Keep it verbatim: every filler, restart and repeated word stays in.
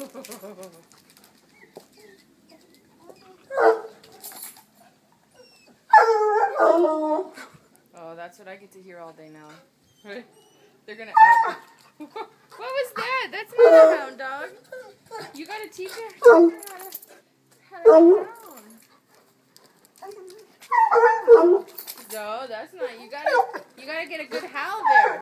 Oh, that's what I get to hear all day now. They're gonna out. What was that? That's not a hound dog. You gotta teach her how to, how to hound. No, that's not. You gotta, you gotta get a good howl there.